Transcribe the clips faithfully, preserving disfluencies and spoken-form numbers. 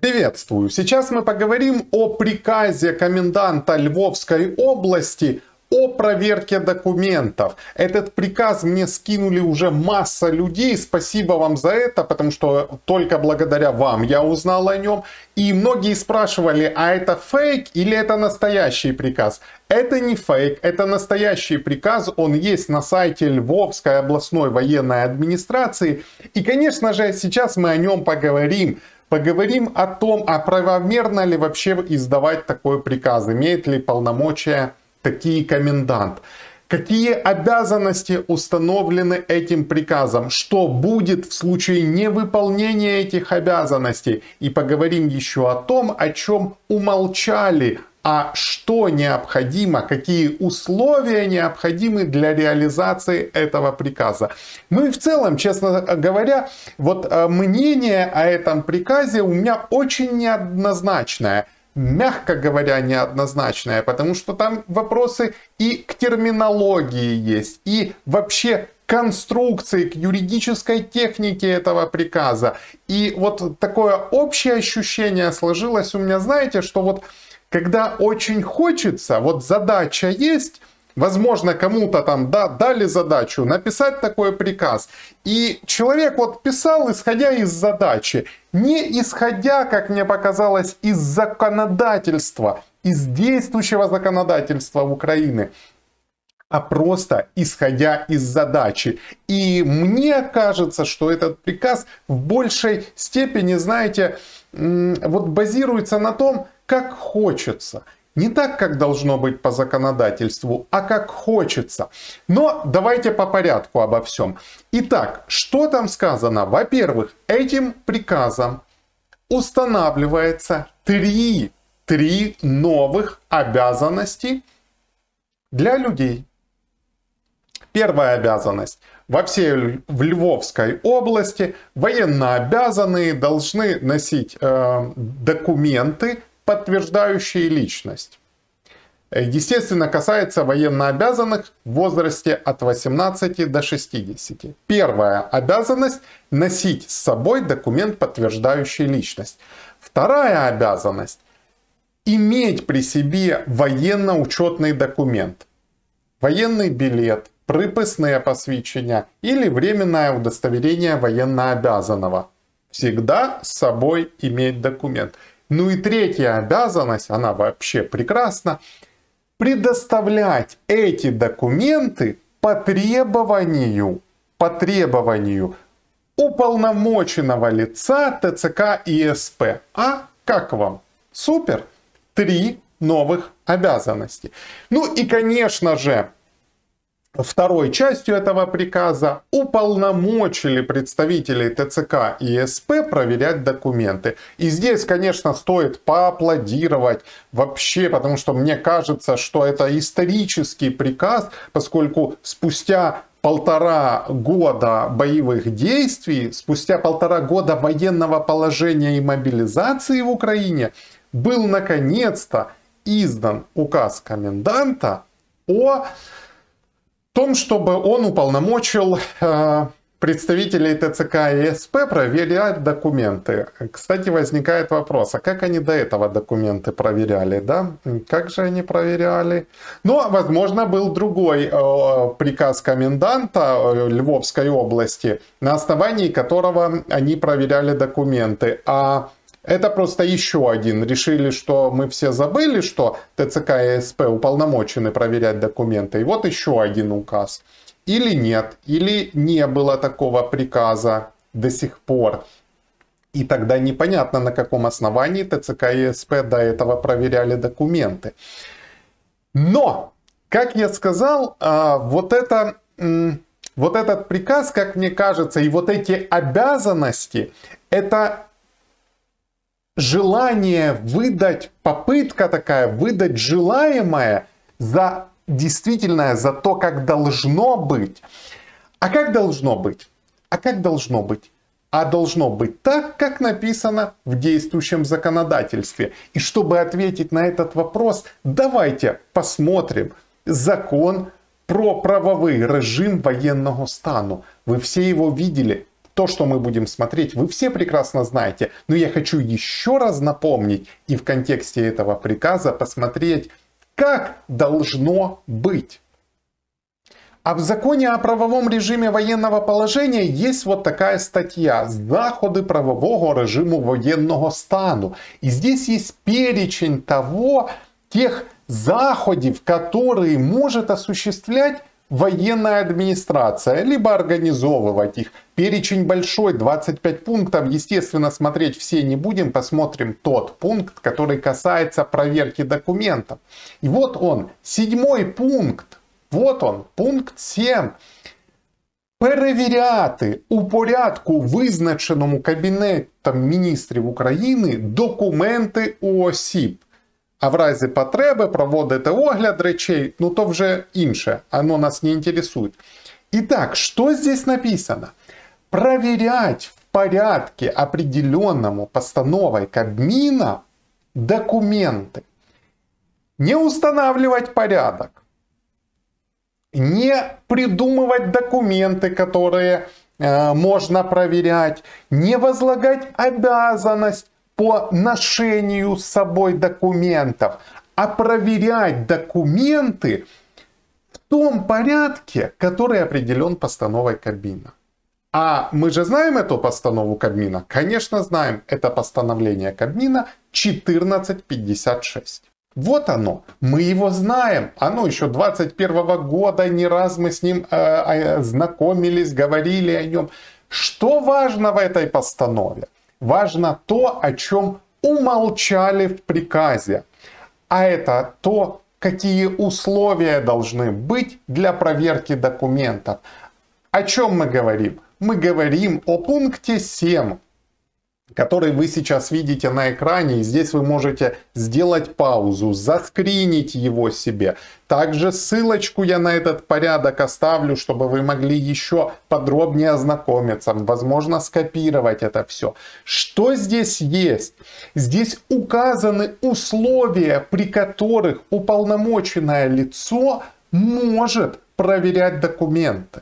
Приветствую! Сейчас мы поговорим о приказе коменданта Львовской области о проверке документов. Этот приказ мне скинули уже масса людей. Спасибо вам за это, потому что только благодаря вам я узнал о нем. И многие спрашивали, а это фейк или это настоящий приказ? Это не фейк, это настоящий приказ. Он есть на сайте Львовской областной военной администрации. И, конечно же, сейчас мы о нем поговорим. Поговорим о том, а правомерно ли вообще издавать такой приказ, имеет ли полномочия такие комендант, какие обязанности установлены этим приказом, что будет в случае невыполнения этих обязанностей. И поговорим еще о том, о чем умолчали, а что необходимо, какие условия необходимы для реализации этого приказа. Ну и в целом, честно говоря, вот мнение о этом приказе у меня очень неоднозначное. Мягко говоря, неоднозначное, потому что там вопросы и к терминологии есть, и вообще конструкции, к юридической технике этого приказа. И вот такое общее ощущение сложилось у меня, знаете, что вот когда очень хочется, вот задача есть, возможно, кому-то там да, дали задачу написать такой приказ. И человек вот писал, исходя из задачи. Не исходя, как мне показалось, из законодательства, из действующего законодательства Украины. А просто исходя из задачи. И мне кажется, что этот приказ в большей степени, знаете, вот базируется на том, как хочется. Не так, как должно быть по законодательству, а как хочется. Но давайте по порядку обо всем. Итак, что там сказано? Во-первых, этим приказом устанавливается три, три новых обязанности для людей. Первая обязанность. Во всей в Львовской области военнообязанные должны носить э, документы, подтверждающие личность. Естественно, касается военнообязанных в возрасте от восемнадцати до шестидесяти. Первая обязанность – носить с собой документ, подтверждающий личность. Вторая обязанность – иметь при себе военно-учетный документ. Военный билет, приписные посвідчення или временное удостоверение военнообязанного. Всегда с собой иметь документ. Ну и третья обязанность, она вообще прекрасна, предоставлять эти документы по требованию, по требованию уполномоченного лица ТЦК и СП. А как вам? Супер! Три новых обязанности. Ну и, конечно же, второй частью этого приказа уполномочили представителей ТЦК и СП проверять документы. И здесь, конечно, стоит поаплодировать вообще, потому что мне кажется, что это исторический приказ, поскольку спустя полтора года боевых действий, спустя полтора года военного положения и мобилизации в Украине, был наконец-то издан указ коменданта о том, чтобы он уполномочил э, представителей ТЦК и СП проверять документы. Кстати, возникает вопрос, а как они до этого документы проверяли, да? Как же они проверяли? Но, возможно, был другой э, приказ коменданта э, Львовской области, на основании которого они проверяли документы. А это просто еще один. Решили, что мы все забыли, что ТЦК и СП уполномочены проверять документы. И вот еще один указ. Или нет, или не было такого приказа до сих пор. И тогда непонятно, на каком основании ТЦК и СП до этого проверяли документы. Но, как я сказал, вот, это, вот этот приказ, как мне кажется, и вот эти обязанности, это желание выдать, попытка такая, выдать желаемое за действительное, за то, как должно быть. А как должно быть? А как должно быть? А должно быть так, как написано в действующем законодательстве. И чтобы ответить на этот вопрос, давайте посмотрим закон про правовий режим военного стану. Вы все его видели. То, что мы будем смотреть, вы все прекрасно знаете. Но я хочу еще раз напомнить и в контексте этого приказа посмотреть, как должно быть. А в законе о правовом режиме военного положения есть вот такая статья «Заходы правового режиму военного стану». И здесь есть перечень того, тех заходов, которые может осуществлять военная администрация, либо организовывать их. Перечень большой, двадцать пять пунктов. Естественно, смотреть все не будем. Посмотрим тот пункт, который касается проверки документов. И вот он, седьмой пункт. Вот он, пункт сім. Перевіряти у порядку, визначеному Кабінетом міністрів України, документи у осіб. А в разі потреби проводити огляд речей, ну то вже інше, оно нас не интересует. Итак, что здесь написано? Проверять в порядке, определенному постановой Кабмина, документы. Не устанавливать порядок. Не придумывать документы, которые э, можно проверять. Не возлагать обязанность по ношению с собой документов, а проверять документы в том порядке, который определен постановой Кабмина. А мы же знаем эту постанову Кабмина? Конечно знаем. Это постановление Кабмина четырнадцать пятьдесят шесть. Вот оно. Мы его знаем. Оно еще двадцать первого года. Не раз мы с ним э, э, знакомились, говорили о нем. Что важно в этой постанове? Важно то, о чем умолчали в приказе. А это то, какие условия должны быть для проверки документов. О чем мы говорим? Мы говорим о пункте семь, который вы сейчас видите на экране. И здесь вы можете сделать паузу, заскринить его себе. Также ссылочку я на этот порядок оставлю, чтобы вы могли еще подробнее ознакомиться. Возможно, скопировать это все. Что здесь есть? Здесь указаны условия, при которых уполномоченное лицо может проверять документы.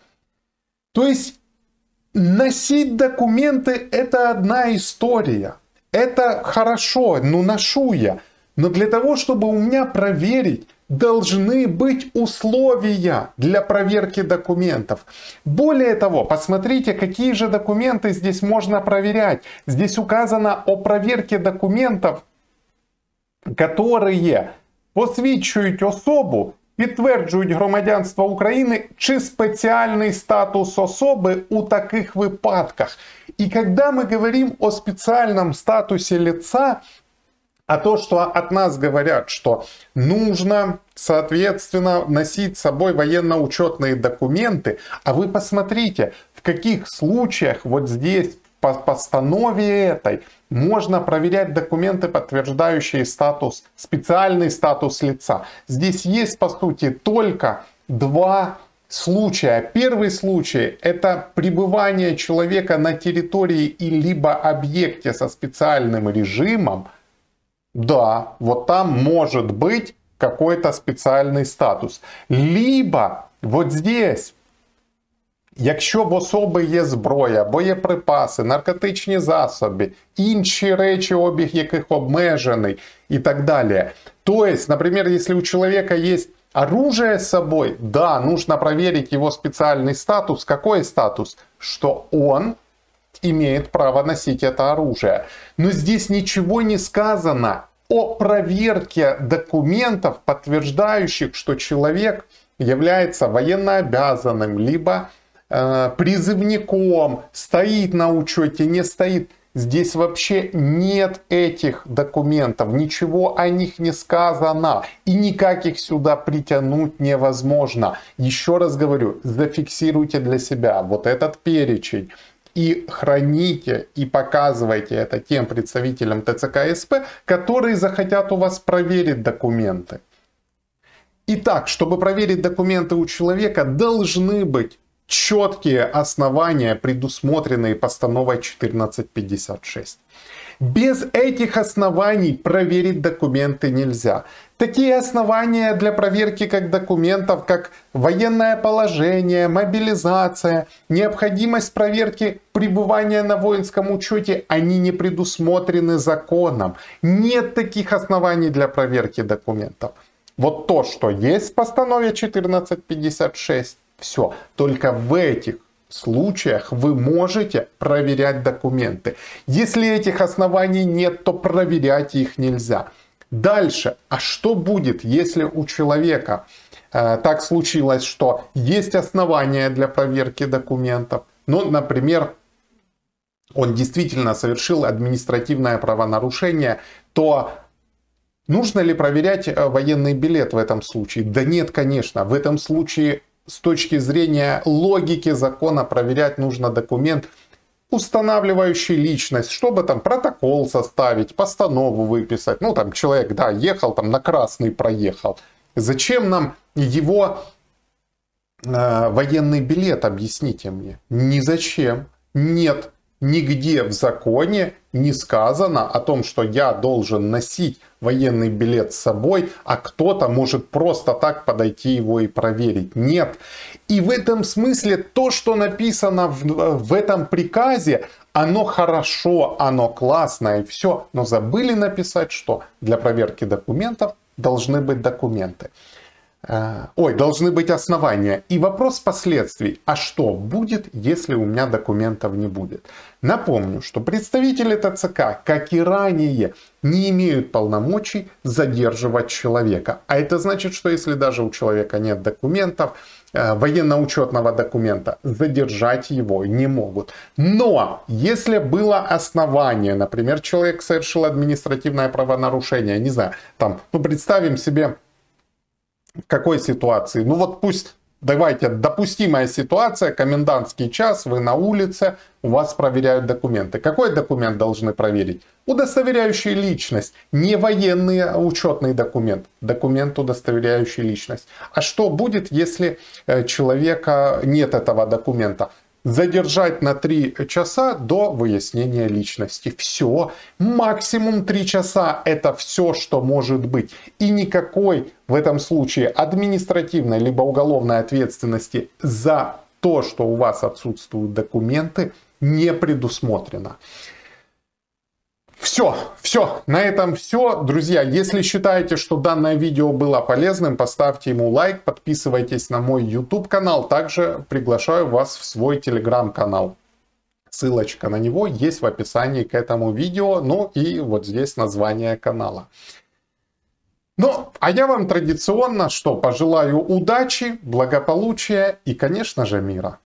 То есть носить документы — это одна история. Это хорошо, ну ношу я. Но для того, чтобы у меня проверить, должны быть условия для проверки документов. Более того, посмотрите, какие же документы здесь можно проверять. Здесь указано о проверке документов, которые посвідчують особу, підтверджують громадянство України чи специальный статус особы у таких выпадках. И когда мы говорим о специальном статусе лица, а то, что от нас говорят, что нужно, соответственно, носить с собой военно-учетные документы, а вы посмотрите, в каких случаях вот здесь по постанове этой можно проверять документы, подтверждающие статус, специальный статус лица. Здесь есть, по сути, только два случая. Первый случай — это пребывание человека на территории и либо объекте со специальным режимом. Да, вот там может быть какой-то специальный статус. Либо вот здесь, якщо в особи є зброя, боєприпаси, наркотичні засоби, інші речі, обіг яких обмежений и так далее. То есть, например, если у человека есть оружие с собой, да, нужно проверить его специальный статус. Какой статус? Что он имеет право носить это оружие. Но здесь ничего не сказано о проверке документов, подтверждающих, что человек является военнообязанным, либо э, призывником, стоит на учете, не стоит. Здесь вообще нет этих документов, ничего о них не сказано, и никак их сюда притянуть невозможно. Еще раз говорю, зафиксируйте для себя вот этот перечень и храните и показывайте это тем представителям ТЦК СП, которые захотят у вас проверить документы. Итак, чтобы проверить документы у человека, должны быть четкие основания, предусмотренные постановой четырнадцать пятьдесят шесть. Без этих оснований проверить документы нельзя. Такие основания для проверки как документов, как военное положение, мобилизация, необходимость проверки пребывания на воинском учете, они не предусмотрены законом. Нет таких оснований для проверки документов. Вот то, что есть в постанове четырнадцать пятьдесят шесть, все. Только в этих случаях вы можете проверять документы. Если этих оснований нет, то проверять их нельзя. Дальше. А что будет, если у человека э, так случилось, что есть основания для проверки документов? Ну, например, он действительно совершил административное правонарушение, то нужно ли проверять военный билет в этом случае? Да нет, конечно. В этом случае с точки зрения логики закона проверять нужно документ, устанавливающий личность, чтобы там протокол составить, постанову выписать. Ну, там человек, да, ехал, там на красный проехал. Зачем нам его э, военный билет, объясните мне? Ни зачем. Нет, нигде в законе не сказано о том, что я должен носить военный билет с собой, а кто-то может просто так подойти его и проверить. Нет. И в этом смысле то, что написано в, в этом приказе, оно хорошо, оно классно и все. Но забыли написать, что для проверки документов должны быть документы. Ой, должны быть основания. И вопрос последствий. А что будет, если у меня документов не будет? Напомню, что представители ТЦК, как и ранее, не имеют полномочий задерживать человека. А это значит, что если даже у человека нет документов, военно-учетного документа, задержать его не могут. Но если было основание, например, человек совершил административное правонарушение, не знаю, там, ну представим себе, в какой ситуации? Ну вот пусть, давайте, допустимая ситуация, комендантский час, вы на улице, у вас проверяют документы. Какой документ должны проверить? Удостоверяющий личность, не военный учетный документ, документ, удостоверяющий личность. А что будет, если человека нет этого документа? Задержать на три часа до выяснения личности. Все. Максимум три часа. Это все, что может быть. И никакой в этом случае административной либо уголовной ответственности за то, что у вас отсутствуют документы, не предусмотрено. Все, все, на этом все. Друзья, если считаете, что данное видео было полезным, поставьте ему лайк, подписывайтесь на мой YouTube канал. Также приглашаю вас в свой Telegram канал. Ссылочка на него есть в описании к этому видео, ну и вот здесь название канала. Ну, а я вам традиционно что? Пожелаю удачи, благополучия и, конечно же, мира.